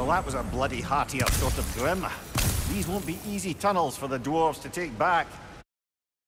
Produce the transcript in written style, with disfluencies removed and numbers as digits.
Well, that was a bloody heartier sort of grim. These won't be easy tunnels for the dwarves to take back.